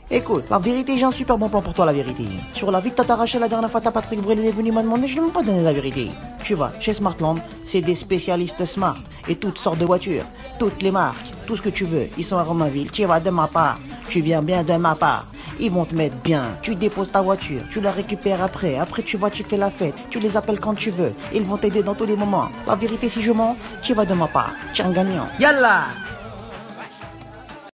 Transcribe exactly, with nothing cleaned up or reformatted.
Écoute, la vérité, j'ai un super bon plan pour toi, la vérité. Sur la vie que t'as arraché la dernière fois, t'as Patrick Bruel est venu m'a demandé, je ne lui ai pas donné la vérité. Tu vois, chez Smartland, c'est des spécialistes smart et toutes sortes de voitures, toutes les marques, tout ce que tu veux. Ils sont à Romainville, tu vas de ma part, tu viens bien de ma part. Ils vont te mettre bien, tu déposes ta voiture, tu la récupères après, après tu vas, tu fais la fête, tu les appelles quand tu veux, ils vont t'aider dans tous les moments. La vérité, si je mens, tu vas de ma part, tu es un gagnant. Yallah!